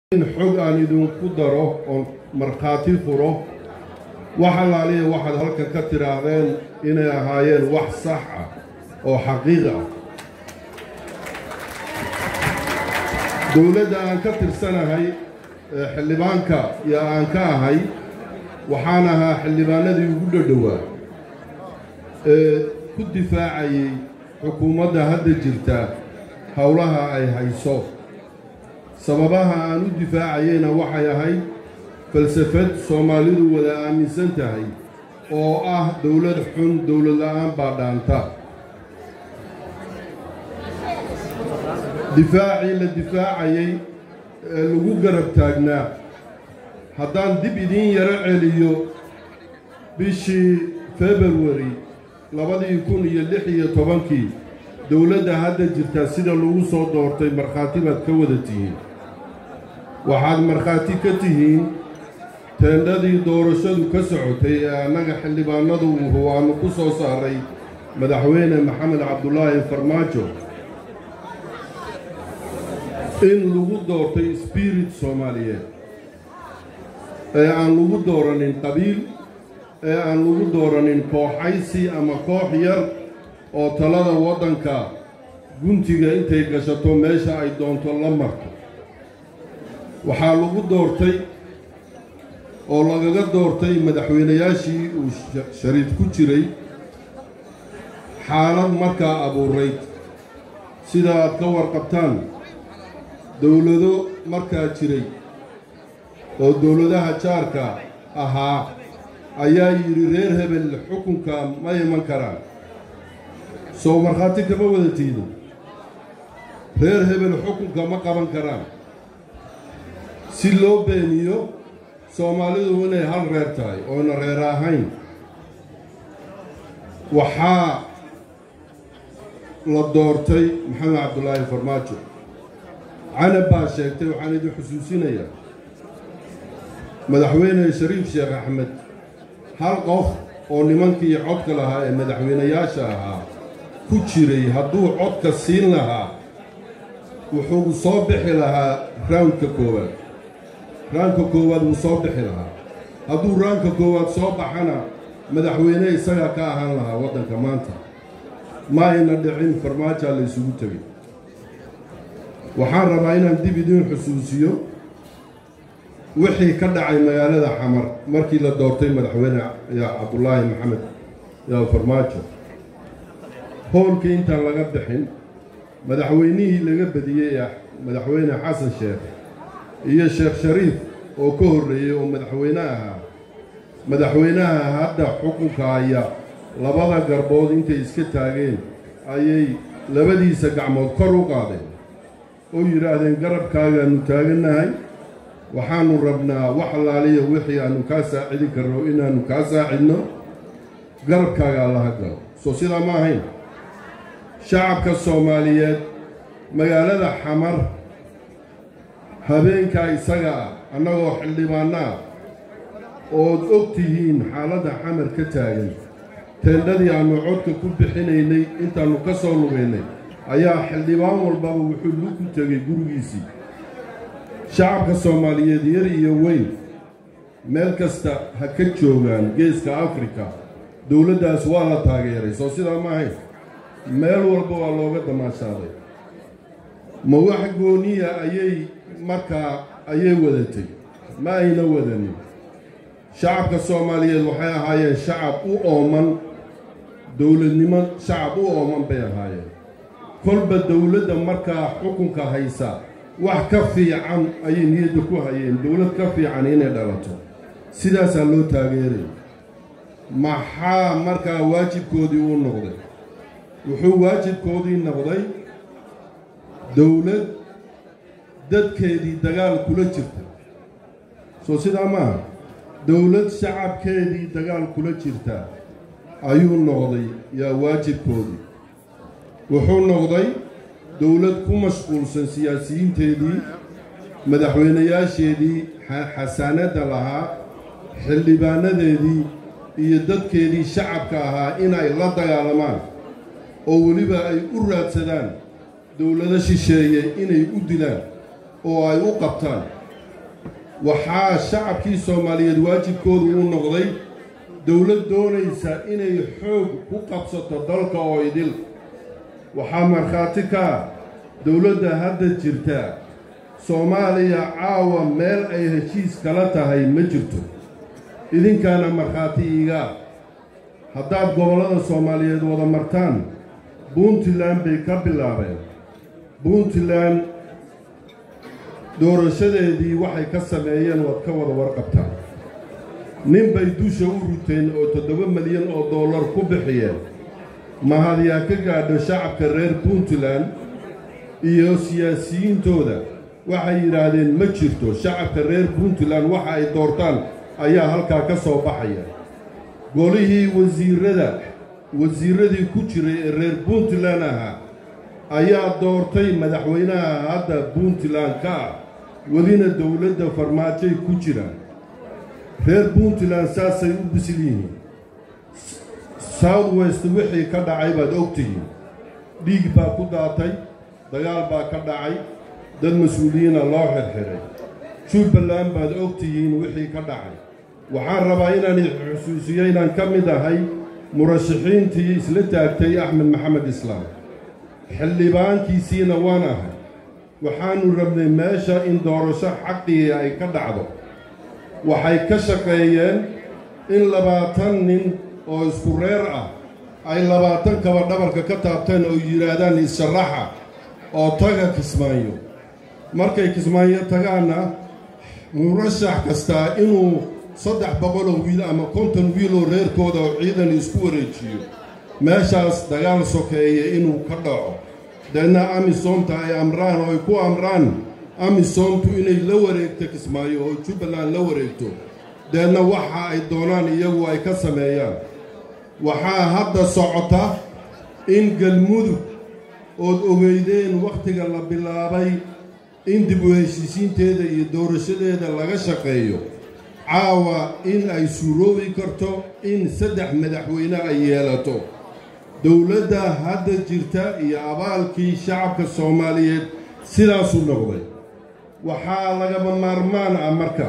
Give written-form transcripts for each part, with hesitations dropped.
xog aan idin ku daro oo markhaati furo waxa laaliya waxaad halka ka tiraahdeen inay ahaayeen wax sax ah oo xaqiiq ah dawladda aan ka tirsanahay xildhibaanka iyo aan ka ahay waxaan ahaa xildhibaanadii ugu dhadhawaa ku difaacayay xukuumadda hadda jirta howlaha ay hayso sababaha aan u difaacayayna waxay ahayd falsafad Soomaalidu wada aaminsan tahay oo ah dawlad xun dawlad la'aan baa dhaanta difaacii la difaacayay lagu garab taagnaa haddaan dib idiin yaro celiyo bishii February 2016 dawladda hadda jirta sida lagu soo doortay markhaati baad ka wada tihiin waxaad markhaati ka tihiin teendadii doorashadu ka socotay ee annaga xildhibaanadu waanu ku soo saaray madaxweyne maxamed cabdullaahi farmaajo in lagu doortay spirit Soomaaliyeed ee aan lagu dooranin qabiil ee aan lagu dooranin kooxaysi ama koox yar oo talada waddanka guntiga intay gashato meesha ay doonto la marto waxaa lagu doortay oo lagaga doortay madaxweynayaashii uu shariif ku jiray xaalad markaa abuurayd sida aad ka warqabtaan dawlado markaa jiray oo dawladaha jaarka ahaa ayaa yidhi reer hebel xukunka ma iman karaan soo markhaati kama wada tiidin reer hebel xukunka ma qaban karaan si loo beeniyo Soomaalidu inay hal reer tahay oona reer ahayn waxaa la doortay maxamed cabdullaahi farmaajo canab baa sheegtay waxaan idin xusuusinayaa madaxweyne shariif sheekh axmed hal qof oo nimankii codka lahaa ee madaxweynayaasha ahaa ku jiray hadduu codka siin lahaa wuxuu soo bixi lahaa raundka koowaad wuu soo bixi lahaa hadduu raundka koowaad soo baxana madaxweyne isagaa ka ahaan lahaa waddanka maanta ma ayna dhicin farmaajaa la isugu tegay waxaan rabaa inaan dib idiin xusuusiyo wixii ka dhacay magaalada xamar markii la doortay madaxweyne cabdullaahi maxamed farmaajo howlkii intaan laga bixin madaxweynihii laga badiyey madaxweyne xasan sheekh iyo sheekh shariif oo ka horreeyey oo madaxweynaha hadda xukunka haya labada garbood intay iska taageen ayay labadiisa gacmood kor u qaadeen oo yidhaahdeen garabkaagaanu taagannahay waxaanu rabnaa wax allaaliya wixii aanu kaa saacidi karno inaannu kaa saacidno garabkaaga allaha galo soo sidaa ma ahayn shacabka Soomaaliyeed magaalada xamar habeenkaa isaga ah annagoo xildhibaanaa ood og tihiin xaaladda xamar ka taagan teendadii aannu codka ku bixinaynay intaannu ka soo lugaynay ayaa xildhibaan walbaba wuxuu lugu tegay gurigiisii shacabka Soomaaliyeed yar iyo weyn meel kasta ha ka joogaan geeska Afrika dawladdaas waa la taageeray soo sidaa ma ahayn meel walba waa looga damaashaaday ma wax gooniya ayay wadatay ma ayna wadanin shacabka Soomaaliyeed waxay ahaayeen shacab u ooman dawladnimo shacab u ooman bay ahaayeen kolba dawladda markaa xukunka haysa wax ka fiican ayay niyadda ku hayeen dawlad ka fiican inay dhalato sidaasaa loo taageeray maxaa markaa waajibkoodii u noqday wuxuu waajibkoodii noqday dawlad dadkeedii dagaal kula jirta soo sidaa maaha dawlad shacabkeedii dagaal kula jirta ayuu noqday yaa waajibkoodii wuxuu noqday dawlad ku mashquulsan siyaasiyiinteedii madaxweynayaasheedii xasaanadda lahaa xildhibaanadeedii iyo dadkeedii shacabka ahaa inay la dagaalamaan oo weliba ay u raadsadaan dawlado shisheeye inay u dilaan oo ay u qabtaan waxaa shacabkii Soomaaliyeed waajibkoodu u noqday dawlad doonaysa inay xoog ku qabsato dalka oo idil waxaa markhaati ka dawladda hadda jirta Soomaaliya caawa meel ay heshiis kala tahay ma jirto idinkaana markhaati iiga haddaad gobollada Soomaaliyeed wada martaan Puntland bay ka bilaabeen Puntland doorashadeedii waxay ka sameeyeen wad ka wada warqabtaan nin bay dusha u ruteen oo 7 milyan oo dollar ku bixiyeen mahadiyaa ka gaadho shacabka reer Puntland iyo siyaasiyiintooda waxay yiraahdeen ma jirto shacabka reer Puntland waxa ay doortaan ayaa halkaa ka soo baxaya golihii wasiiradii ku jiray ee reer Puntland ayaa doortay madaxweynaha hadda Puntland ka wadina dawladda farmaajo ku jiraan reer Puntland saasay u bisliin South West wixii ka dhacay baad ogtihiin dhiig baa ku daatay dagaal baa ka dhacay dad mas'uuliyiina loo xirxiray Jubaland baad ogtihiin wixii ka dhacay waxaan rabaa inaan xusuusiyo inaan ka mid ahay murashaxiintii isla taagtay Axmed Maxamed Islaam xildhibaankiisiina waan ahay waxaanu rabnay meesha in doorasho xaqii ay ka dhacdo waxay ka shaqeeyeen in 20 nin oo isku reer ay 20 kaba dhabarka ka taabteen oo yiraahdaan issharaxa oo taga Kismaayo markay Kismaayo tagaana murashax kasta inuu 300 wiil ama 50 wiil oo reerkooda oo ciidan isku wareejiyo meeshaas dagaal sokeeye inuu ka dhaco dadna amisoomta ay amraan oo ku amraan amisoomtu inay la wareegto Kismaayo oo Jubaland la wareegto dadna waxa ay doonaan iyagu ay ka sameeyaan waxaa hadda socota in galmudug oo ogeydeen waqtiga la bilaabay in dib u heshiisiinteeda iyo doorashadeeda laga shaqeeyo caawa in ay suuroobi karto in 3 madaxweyne ay yeelato dawladda hadda jirta iyo abaalkii shacabka Soomaaliyeed sidaas u noqday waxaa lagama maarmaan marka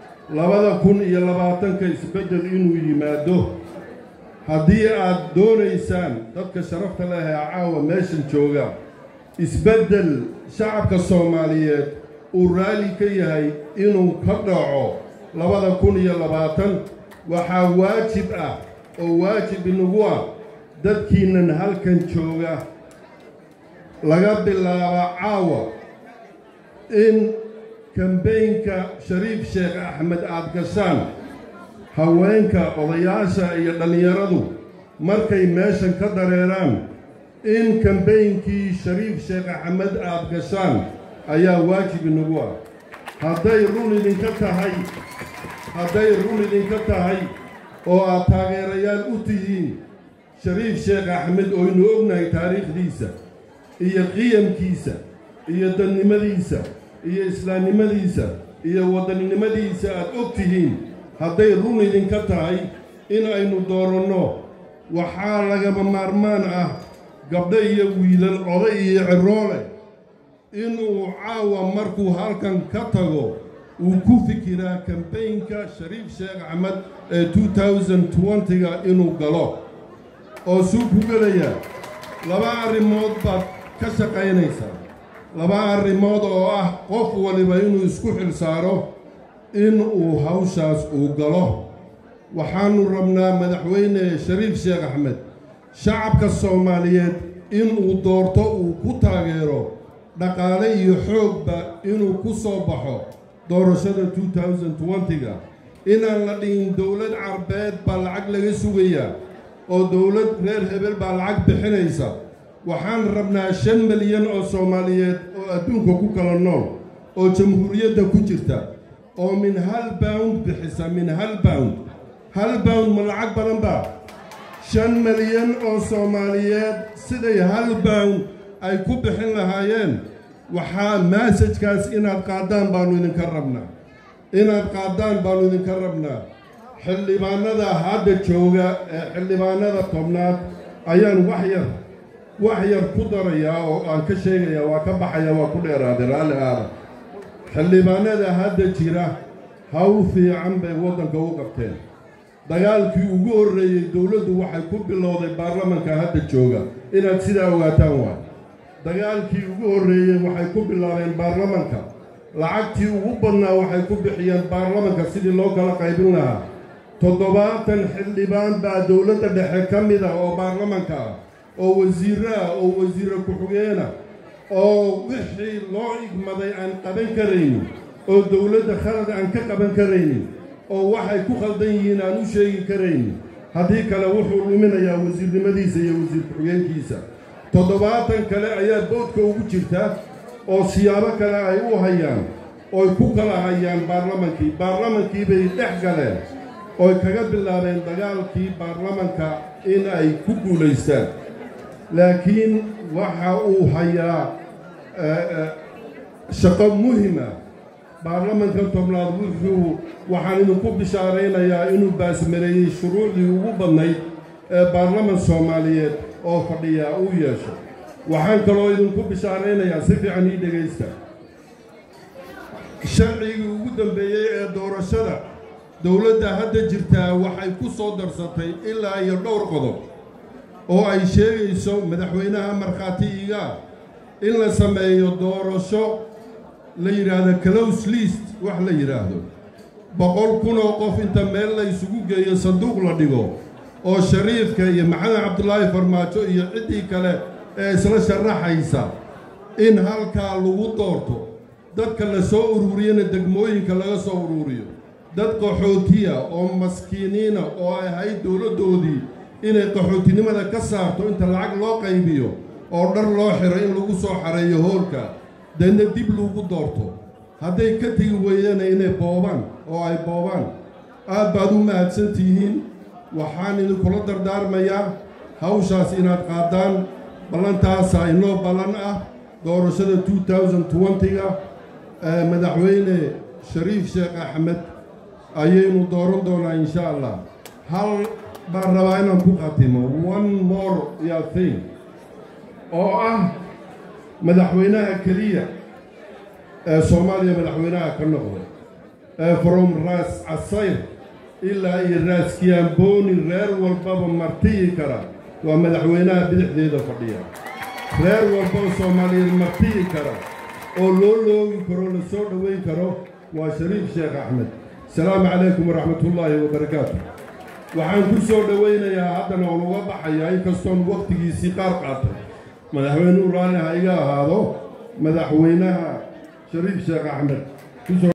2020 isbedel inuu yimaado haddii aad doonaysaan dadka sharafta leh ee caawa meeshan jooga isbedel shacabka Soomaaliyeed uu raali ka yahay inuu ka dhaco 2020 waxaa waajib oo waajib inagu dadkiinan halkan jooga laga bilaabo caawa in kambeynka Shariif Sheekh Axmed aad gashaan haweenka odayaasha iyo dhalinyaradu markay meeshan ka dareeraan in kambeynkii Shariif Sheekh Axmed aad gashaan ayaa waajib inagu hadday run idinka tahay oo aad taageerayaal u tihiin Shariif Sheekh Axmed oo inuu ognahay taariikhdiisa iyo qiyamkiisa iyo dadnimadiisa iyo islaamnimadiisa iyo wadaninimadiisa aad ogtihiin hadday run idinka tahay in aynu dooranno waxaa lagama maarmaan gabdho iyo wiilal oday iyo ciroole inuu caawa markuu halkan ka tago uu ku fikiraa kambeynka Shariif Sheekh Axmed ee 2020 inuu galo oo suu ku galaya 2 arrimood baad ka shaqaynaysaa 2 arrimood oo qof waliba inuu isku xilsaaro in uu hawshaas uu galo waxaanu rabnaa madaxweyne Shariif Sheekh Axmed shacabka Soomaaliyeed inuu doorto uu ku taageero dhaqaale iyo xoogba inuu ku soo baxo doorashada 2020 inaan la dhihin dawlad carbeed baa lacag laga sugayaa oo dawlad reer hebel baa lacag bixinaysa waxaan rabnaa 5 milyan oo Soomaaliyeed oo adduunka ku kala nool oo jamhuuriyadda ku jirta oo min 1 pound bixisa min 1 pound ma lacag badan ba 5 milyan oo Soomaaliyeed siday 1 pound ay ku bixin lahaayeen waxaa message-kaas inaad qaadaan baanu idinka rabnaa xildhibaanada hadda jooga xildhibaanada tobnaad ayaan wax yar ku darayaa oo aan ka sheegayaa waa ka baxaya waa ku dheeraaday raalli xildhibaanada hadda jira hawl fiican bay waddanka u qabteen dagaalkii ugu horreeyey dowladdu waxay ku bilowday baarlamanka hadda jooga inaad sidaa ogaataan waay dagaalkii ugu horreeyey waxay ku bilaabeen baarlamanka lacagtii ugu badnaa waxay ku bixiyeen baarlamanka sidii loo kala qaybin lahaa 70 xildhibaan baa dowladda dhexe ka mid ah oo baarlamanka ah oo wasiirro ah oo wasiirro ku-xigeenah oo wixii loo igmaday aan qaban karaynin oo dowladda khalad aan ka qaban karaynin oo waxay ku khaldan yihiin aan u sheegi karaynin haddii kale wuxuu luminayaa wasiirnimadiisa iyo wasiir ku-xigeenkiisa 70 kale ayaa boodka ugu jirta oo siyaabo kale ay u hayaan oo ku kala hayaan baarlamankii bay dhex galeen oo kaga bilaabeen dagaalkii baarlamanka in ay ku guulaystaan laakiin waxa uu hayaa shaqo muhiima baarlamanka tobnaad waxaan idinku bishaaraynayaa inuu baasmareeyey shuruucdii ugu badnayd ee baarlaman Soomaaliyeed oo fadhiya uu yeesho waxaan kaloo idinku bishaaraynayaa si fiican ii dhageysta sharcigii ugu dambeeyay ee doorashada dowladda hadda jirtaa waxay ku soo darsatay ilaa iyo dhowr qodob oo ay sheegayso madaxweynaha markhaatiga in la sameeyo doorasho la yiraahdo close list wax la yiraahdo 100,000 oo qof inta meel la isugu geeyo sanduuq la dhigo oo Shariifka iyo Maxamed Cabdullaahi Farmaajo iyo cidii kale ee isla sharaxaysa in halka lagu doorto dadka la soo ururiyana degmooyinka laga soo ururiyo dad qaxootiya oo maskiiniina oo ay ahayd dowladoodii inay qaxootinimada ka saarto inta lacag loo qaybiyo oo dhar loo xiro in lagu soo xareeyo hoolka dadna dib lagu doorto hadday ka tagi weeyeen inay boobaan oo ay boobaan aad baad u mahadsantihiin waxaan idinkula dardaarmayaa hawshaas inaad qaadaan ballantaas inoo ballan ah doorashada 2020ga madaxweyne Shariif Sheekh Axmed ayaynu dooran doonaa insha Allah hal baan rabaa inaan ku qatimo one more thing oo ah madaxweynaha kaliya ee Soomaaliya madaxweynaha ka noqday from Ras Asayr ilaa Ras Kiamboni reer walbaba martii kara waa madaxweynaha bidixdeeda fadhiya reer walbaba Soomaaliya martii kara oo loo loogi karo la soo dhaweyn karo waa Shariif Sheekh Axmed السلام عليكم ورحمة الله وبركاته waxaan ku soo dhaweynayaa haddana oo uga baxaya in kastoo waqtigiisii qaar qaatay madaxweynuhu raali ha iga ahaado madaxweynaha Shariif Sheekh Axmed